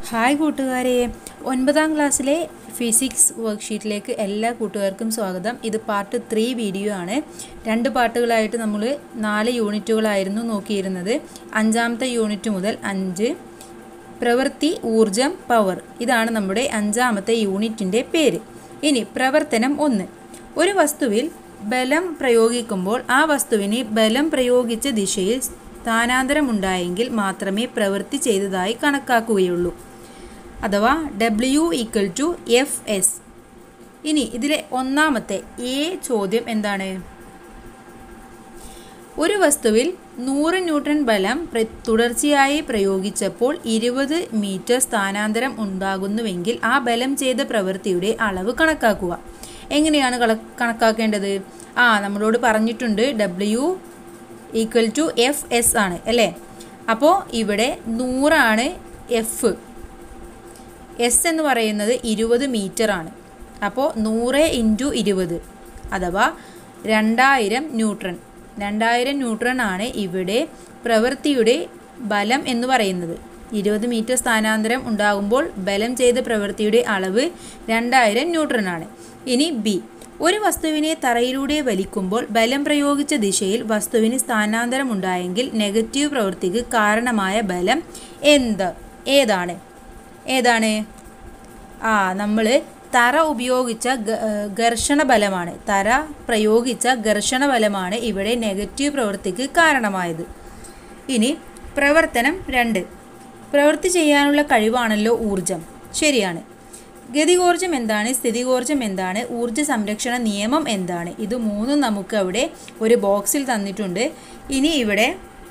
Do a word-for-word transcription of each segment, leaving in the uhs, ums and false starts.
Hi കൂട്ടുകാരെ, ഒൻപതാം ക്ലാസ്സിലെ ഫിസിക്സ് വർക്ക്ഷീറ്റിലേക്ക് എല്ലാ കൂട്ടുകാർക്കും സ്വാഗതം. ഇത് പാർട്ട് ത്രീ വീഡിയോ ആണ്. രണ്ട് പാർട്ടുകളായിട്ട് നമ്മൾ നാല് യൂണിറ്റുകളായിരുന്നു നോക്കിയിരുന്നത്. അഞ്ചാമത്തെ യൂണിറ്റ് മുതൽ അഞ്ച് പ്രവൃത്തി, ഊർജം, പവർ, ഇതാണ് നമ്മുടെ അഞ്ചാമത്തെ യൂണിറ്റിൻ്റെ പേര്. ഇനി പ്രവർത്തനം ഒന്ന്. ഒരു വസ്തുവിൽ ബലം പ്രയോഗിക്കുമ്പോൾ ആ വസ്തുവിന് ബലം പ്രയോഗിച്ച ദിശയിൽ സ്ഥാനാന്തരമുണ്ടായെങ്കിൽ മാത്രമേ പ്രവൃത്തി ചെയ്തതായി കണക്കാക്കുകയുള്ളൂ, അഥവാ W equal to F S. ഇനി ഇതിലെ ഒന്നാമത്തെ എ ചോദ്യം എന്താണ്? ഒരു വസ്തുവിൽ നൂറ് ന്യൂട്ടൺ ബലം തുടർച്ചയായി പ്രയോഗിച്ചപ്പോൾ ഇരുപത് മീറ്റർ സ്ഥാനാന്തരം ഉണ്ടാകുന്നുവെങ്കിൽ ആ ബലം ചെയ്ത പ്രവൃത്തിയുടെ അളവ് കണക്കാക്കുക. എങ്ങനെയാണ് കണക്കാക്കേണ്ടത്? ആ നമ്മളോട് പറഞ്ഞിട്ടുണ്ട് W equal to F S ആണ് അല്ലേ. അപ്പോൾ ഇവിടെ നൂറാണ് എഫ്, എസ് എന്ന് പറയുന്നത് ഇരുപത് മീറ്റർ ആണ്. അപ്പോൾ നൂറ് ഇൻറ്റു ഇരുപത് അഥവാ രണ്ടായിരം ന്യൂട്രൺ രണ്ടായിരം ന്യൂട്രൺ ആണ് ഇവിടെ പ്രവൃത്തിയുടെ ബലം എന്ന് പറയുന്നത്. ഇരുപത് മീറ്റർ സ്ഥാനാന്തരം ഉണ്ടാകുമ്പോൾ ബലം ചെയ്ത പ്രവൃത്തിയുടെ അളവ് രണ്ടായിരം ന്യൂട്രൺ ആണ്. ഇനി ബി. ഒരു വസ്തുവിനെ തറയിലൂടെ വലിക്കുമ്പോൾ ബലം പ്രയോഗിച്ച ദിശയിൽ വസ്തുവിന് സ്ഥാനാന്തരം ഉണ്ടായെങ്കിൽ നെഗറ്റീവ് പ്രവൃത്തിക്ക് കാരണമായ ബലം എന്ത് ഏതാണ് ഏതാണ് ആ നമ്മൾ തറ ഉപയോഗിച്ച ഘർഷണ ബലമാണ് തറ പ്രയോഗിച്ച ഘർഷണ ബലമാണ് ഇവിടെ നെഗറ്റീവ് പ്രവൃത്തിക്ക് കാരണമായത്. ഇനി പ്രവർത്തനം രണ്ട്. പ്രവൃത്തി ചെയ്യാനുള്ള കഴിവാണല്ലോ ഊർജം. ശരിയാണ്. ഗതികോർജം എന്താണ്? സ്ഥിതികോർജം എന്താണ്? ഊർജ സംരക്ഷണ നിയമം എന്താണ്? ഇത് മൂന്നും നമുക്ക് അവിടെ ഒരു ബോക്സിൽ തന്നിട്ടുണ്ട്. ഇനി ഇവിടെ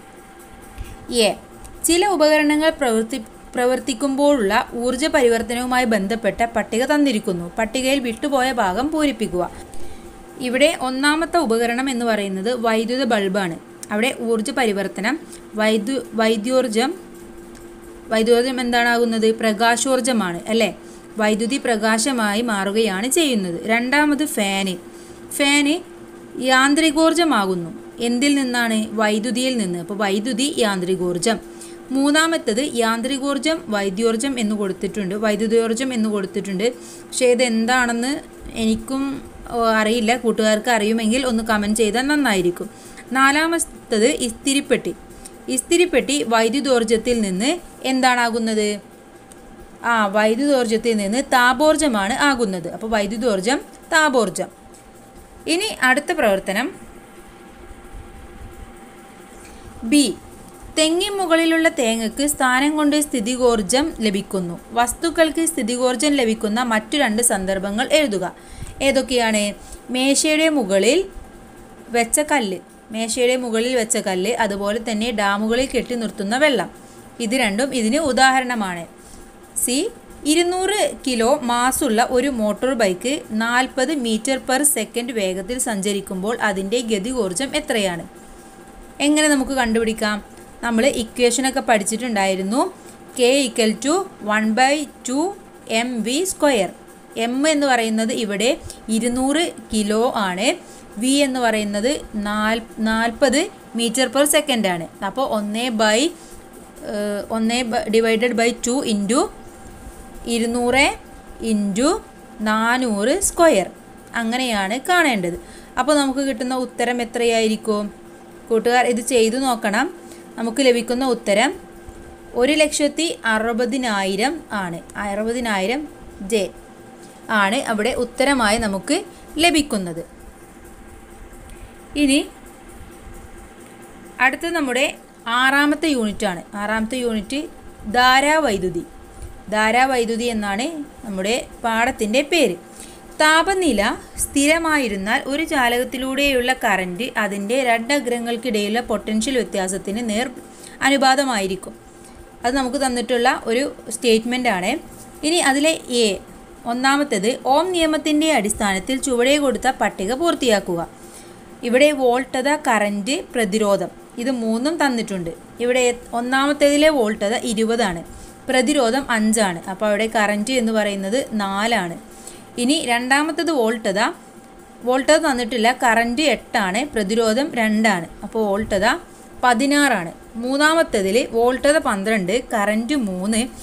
എ. ചില ഉപകരണങ്ങൾ പ്രവർത്തി പ്രവർത്തിക്കുമ്പോഴുള്ള ഊർജ പരിവർത്തനവുമായി ബന്ധപ്പെട്ട പട്ടിക തന്നിരിക്കുന്നു. പട്ടികയിൽ വിട്ടുപോയ ഭാഗം പൂരിപ്പിക്കുക. ഇവിടെ ഒന്നാമത്തെ ഉപകരണം എന്ന് പറയുന്നത് വൈദ്യുത ബൾബാണ്. അവിടെ ഊർജ പരിവർത്തനം വൈദ്യു വൈദ്യോർജം വൈദ്യോർജം എന്താണാകുന്നത്? പ്രകാശോർജമാണ് അല്ലേ. വൈദ്യുതി പ്രകാശമായി മാറുകയാണ് ചെയ്യുന്നത്. രണ്ടാമത് ഫാന്. ഫാന് യാന്ത്രികോർജമാകുന്നു. എന്തിൽ നിന്നാണ്? വൈദ്യുതിയിൽ നിന്ന്. അപ്പോൾ വൈദ്യുതി യാന്ത്രികോർജം. മൂന്നാമത്തത് യാന്ത്രികോർജം വൈദ്യോർജം എന്ന് കൊടുത്തിട്ടുണ്ട്, വൈദ്യുതോർജം എന്ന് കൊടുത്തിട്ടുണ്ട്. പക്ഷേ ഇത് എന്താണെന്ന് എനിക്കും അറിയില്ല. കൂട്ടുകാർക്ക് അറിയുമെങ്കിൽ ഒന്ന് കമൻറ്റ് ചെയ്താൽ നന്നായിരിക്കും. നാലാമത്തത് ഇസ്തിരിപ്പെട്ടി. ഇസ്തിരിപ്പെട്ടി വൈദ്യുതോർജത്തിൽ നിന്ന് എന്താണാകുന്നത്? ആ വൈദ്യുതോർജത്തിൽ നിന്ന് താപോർജമാണ് ആകുന്നത്. അപ്പോൾ വൈദ്യുതോർജം, താപോർജം. ഇനി അടുത്ത പ്രവർത്തനം ബി. തെങ്ങിൻ മുകളിലുള്ള തേങ്ങയ്ക്ക് സ്ഥാനം കൊണ്ട് സ്ഥിതികോർജം ലഭിക്കുന്നു. വസ്തുക്കൾക്ക് സ്ഥിതികോർജം ലഭിക്കുന്ന മറ്റു രണ്ട് സന്ദർഭങ്ങൾ എഴുതുക. ഏതൊക്കെയാണ്? മേശയുടെ മുകളിൽ വെച്ച കല്ല് മേശയുടെ മുകളിൽ വെച്ച കല്ല് അതുപോലെ തന്നെ ഡാമുകളിൽ കെട്ടി നിർത്തുന്ന വെള്ളം. ഇത് രണ്ടും ഇതിന് ഉദാഹരണമാണ്. സി. ഇരുന്നൂറ് കിലോ മാസുള്ള ഒരു മോട്ടോർ ബൈക്ക് നാൽപ്പത് മീറ്റർ പെർ സെക്കൻഡ് വേഗത്തിൽ സഞ്ചരിക്കുമ്പോൾ അതിൻ്റെ ഗതികോർജം എത്രയാണ്? എങ്ങനെ നമുക്ക് കണ്ടുപിടിക്കാം? നമ്മൾ ഇക്വേഷനൊക്കെ പഠിച്ചിട്ടുണ്ടായിരുന്നു. K equal to one by two M V square. M എന്ന് പറയുന്നത് ഇവിടെ ഇരുന്നൂറ് കിലോ ആണ്. വി എന്ന് പറയുന്നത് നാൽ നാൽപ്പത് മീറ്റർ പെർ സെക്കൻഡ് ആണ്. അപ്പോൾ ഒന്ന് ബൈ ഒന്ന് ഡിവൈഡഡ് ബൈ ടു ഇൻറ്റു ഇരുന്നൂറ് ഇൻറ്റു നാനൂറ് സ്ക്വയർ. അങ്ങനെയാണ് കാണേണ്ടത്. അപ്പോൾ നമുക്ക് കിട്ടുന്ന ഉത്തരം എത്രയായിരിക്കും? കൂട്ടുകാർ ഇത് ചെയ്തു നോക്കണം. നമുക്ക് ലഭിക്കുന്ന ഉത്തരം ഒരു ലക്ഷത്തി അറുപതിനായിരം ആണ്. അറുപതിനായിരം ജെ ആണ് അവിടെ ഉത്തരമായി നമുക്ക് ലഭിക്കുന്നത്. ഇനി അടുത്ത നമ്മുടെ ആറാമത്തെ യൂണിറ്റാണ്. ആറാമത്തെ യൂണിറ്റ് ധാരാവൈദ്യുതി. ധാരാവൈദ്യുതി എന്നാണ് നമ്മുടെ പാഠത്തിൻ്റെ പേര്. താപനില സ്ഥിരമായിരുന്നാൽ ഒരു ചാലകത്തിലൂടെയുള്ള കറൻറ്റ് അതിൻ്റെ രണ്ടഗ്രങ്ങൾക്കിടയിലുള്ള പൊട്ടൻഷ്യൽ വ്യത്യാസത്തിന് നേർ അനുപാതമായിരിക്കും. അത് നമുക്ക് തന്നിട്ടുള്ള ഒരു സ്റ്റേറ്റ്മെൻ്റ് ആണ്. ഇനി അതിലെ എ ഒന്നാമത്തേത് ഓം നിയമത്തിൻ്റെ അടിസ്ഥാനത്തിൽ ചുവടെ കൊടുത്ത പട്ടിക പൂർത്തിയാക്കുക. ഇവിടെ വോൾട്ടത, കറൻറ്റ്, പ്രതിരോധം ഇത് മൂന്നും തന്നിട്ടുണ്ട്. ഇവിടെ ഒന്നാമത്തേതിലെ വോൾട്ടത ഇരുപതാണ്, പ്രതിരോധം അഞ്ചാണ്. അപ്പോൾ അവിടെ കറൻറ്റ് എന്ന് പറയുന്നത് നാലാണ്. ഇനി രണ്ടാമത്തത് വോൾട്ടത വോൾട്ടത തന്നിട്ടില്ല, കറൻറ്റ് എട്ടാണ്, പ്രതിരോധം രണ്ടാണ്. അപ്പോൾ വോൾട്ടത പതിനാറാണ്. മൂന്നാമത്തേതിൽ വോൾട്ടത പന്ത്രണ്ട്, കറൻറ്റ് മൂന്ന്,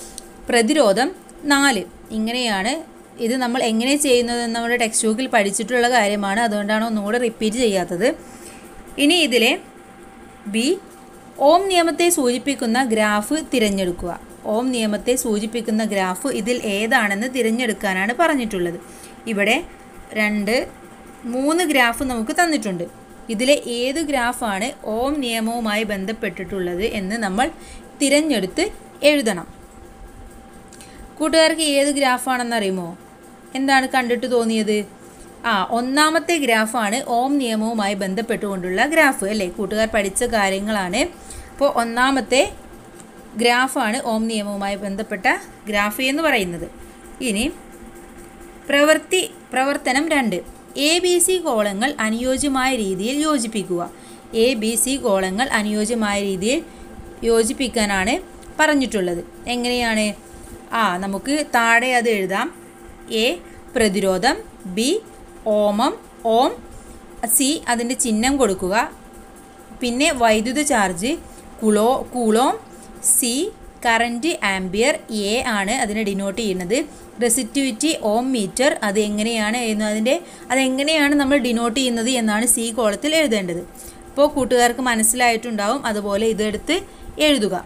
പ്രതിരോധം നാല്. ഇങ്ങനെയാണ് ഇത് നമ്മൾ എങ്ങനെ ചെയ്യുന്നതെന്ന് നമ്മുടെ ടെക്സ്റ്റ് ബുക്കിൽ പഠിച്ചിട്ടുള്ള കാര്യമാണ്, അതുകൊണ്ടാണ് ഒന്നുകൂടെ റിപ്പീറ്റ് ചെയ്യാത്തത്. ഇനി ഇതിലെ ബി, ഓം നിയമത്തെ സൂചിപ്പിക്കുന്ന ഗ്രാഫ് തിരഞ്ഞെടുക്കുക. ഓം നിയമത്തെ സൂചിപ്പിക്കുന്ന ഗ്രാഫ് ഇതിൽ ഏതാണെന്ന് തിരഞ്ഞെടുക്കാനാണ് പറഞ്ഞിട്ടുള്ളത്. ഇവിടെ രണ്ട് മൂന്ന് ഗ്രാഫ് നമുക്ക് തന്നിട്ടുണ്ട്. ഇതിലെ ഏത് ഗ്രാഫാണ് ഓം നിയമവുമായി ബന്ധപ്പെട്ടിട്ടുള്ളത് എന്ന് നമ്മൾ തിരഞ്ഞെടുത്ത് എഴുതണം. കൂട്ടുകാർക്ക് ഏത് ഗ്രാഫാണെന്നറിയുമോ? എന്താണ് കണ്ടിട്ട് തോന്നിയത്? ആ ഒന്നാമത്തെ ഗ്രാഫാണ് ഓം നിയമവുമായി ബന്ധപ്പെട്ടുകൊണ്ടുള്ള ഗ്രാഫ് അല്ലേ? കൂട്ടുകാർ പഠിച്ച കാര്യങ്ങളാണ്. അപ്പോൾ ഒന്നാമത്തെ ഗ്രാഫാണ് ഓം നിയമവുമായി ബന്ധപ്പെട്ട ഗ്രാഫ് എന്ന് പറയുന്നത്. ഇനി പ്രവൃത്തി പ്രവർത്തനം രണ്ട്, എ ബി സി കോളങ്ങൾ അനുയോജ്യമായ രീതിയിൽ യോജിപ്പിക്കുക. എ ബി സി കോളങ്ങൾ അനുയോജ്യമായ രീതിയിൽ യോജിപ്പിക്കാനാണ് പറഞ്ഞിട്ടുള്ളത്. എങ്ങനെയാണ്? ആ നമുക്ക് താഴെ അത് എഴുതാം. എ പ്രതിരോധം, ബി ഓമം, ഓം, സി അതിൻ്റെ ചിഹ്നം കൊടുക്കുക, പിന്നെ വൈദ്യുത ചാർജ് കുളോ coulomb, C current ampere, A ആണ് അതിനെ ഡിനോട്ട് ചെയ്യുന്നത്. റെസിസ്റ്റിവിറ്റി ഓം മീറ്റർ, അത് എങ്ങനെയാണ് അതിൻ്റെ അതെങ്ങനെയാണ് നമ്മൾ ഡിനോട്ട് ചെയ്യുന്നത് എന്നാണ് സി കോളത്തിൽ എഴുതേണ്ടത്. അപ്പോൾ കൂട്ടുകാർക്ക് മനസ്സിലായിട്ടുണ്ടാവും. അതുപോലെ ഇതെടുത്ത് എഴുതുക.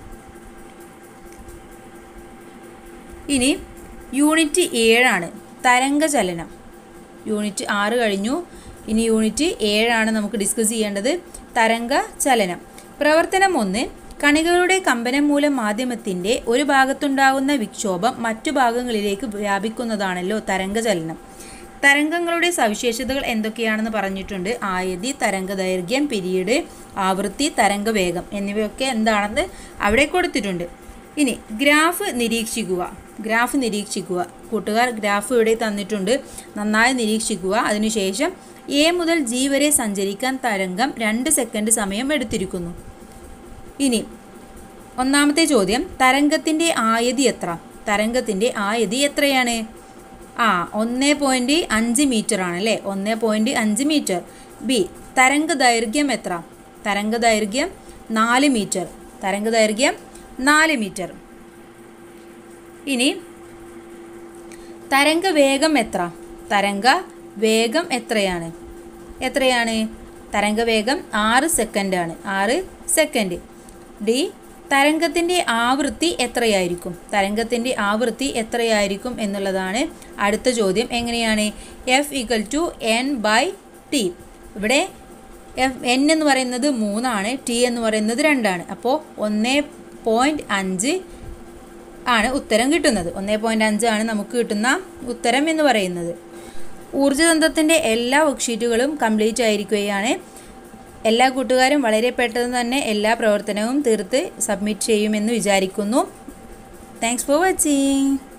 ഇനി യൂണിറ്റ് ഏഴാണ് തരംഗചലനം. യൂണിറ്റ് ആറ് കഴിഞ്ഞു. ഇനി യൂണിറ്റ് ഏഴാണ് നമുക്ക് ഡിസ്കസ് ചെയ്യേണ്ടത്, തരംഗചലനം. പ്രവർത്തനം ഒന്ന്, കണികകളുടെ കമ്പനം മൂലം മാധ്യമത്തിൻ്റെ ഒരു ഭാഗത്തുണ്ടാകുന്ന വിക്ഷോഭം മറ്റു ഭാഗങ്ങളിലേക്ക് വ്യാപിക്കുന്നതാണല്ലോ തരംഗചലനം. തരംഗങ്ങളുടെ സവിശേഷതകൾ എന്തൊക്കെയാണെന്ന് പറഞ്ഞിട്ടുണ്ട്. ആയതി, തരംഗദൈർഘ്യം, പിരീഡ്, ആവൃത്തി, തരംഗവേഗം എന്നിവയൊക്കെ എന്താണെന്ന് അവിടെ കൊടുത്തിട്ടുണ്ട്. ഇനി ഗ്രാഫ് നിരീക്ഷിക്കുക. ഗ്രാഫ് നിരീക്ഷിക്കുക കൂട്ടുകാർ ഗ്രാഫ് ഇവിടെ തന്നിട്ടുണ്ട്, നന്നായി നിരീക്ഷിക്കുക. അതിനുശേഷം എ മുതൽ ജി വരെ സഞ്ചരിക്കാൻ തരംഗം രണ്ട് സെക്കൻഡ് സമയം എടുത്തിരിക്കുന്നു. ഇനി ഒന്നാമത്തെ ചോദ്യം, തരംഗത്തിൻ്റെ ആയതി എത്ര? തരംഗത്തിൻ്റെ ആയതി എത്രയാണ്? ആ ഒന്ന് പോയിൻറ്റ് അഞ്ച് മീറ്റർ ആണല്ലേ, ഒന്ന് പോയിൻറ്റ് അഞ്ച് മീറ്റർ. ബി തരംഗദൈർഘ്യം എത്ര? തരംഗദൈർഘ്യം നാല് മീറ്റർ. തരംഗദൈർഘ്യം നാല് മീറ്റർ. ഇനി തരംഗവേഗം എത്ര? തരംഗവേഗം എത്രയാണ്? എത്രയാണ് തരംഗവേഗം? ആറ് സെക്കൻഡാണ്, ആറ് സെക്കൻഡ്. ഡി തരംഗത്തിൻ്റെ ആവൃത്തി എത്രയായിരിക്കും? തരംഗത്തിൻ്റെ ആവൃത്തി എത്രയായിരിക്കും എന്നുള്ളതാണ് അടുത്ത ചോദ്യം. എങ്ങനെയാണ്? F equal to N by T. ഇവിടെ എഫ് എൻ എന്ന് പറയുന്നത് മൂന്നാണ്, ടി എന്ന് പറയുന്നത് രണ്ടാണ്. അപ്പോൾ ഒന്ന് പോയിൻറ്റ് അഞ്ച് ആണ് ഉത്തരം കിട്ടുന്നത്. ഒന്ന് പോയിൻറ്റ് അഞ്ചാണ് നമുക്ക് കിട്ടുന്ന ഉത്തരം എന്ന് പറയുന്നത്. ഊർജ്ജതന്ത്രത്തിൻ്റെ എല്ലാ വർക്ക്ഷീറ്റുകളും കംപ്ലീറ്റ് ആയിരിക്കുകയാണ്. എല്ലാ കൂട്ടുകാരും വളരെ പെട്ടെന്ന് തന്നെ എല്ലാ പ്രവർത്തനവും തീർത്ത് സബ്മിറ്റ് ചെയ്യുമെന്ന് വിചാരിക്കുന്നു. Thanks for watching.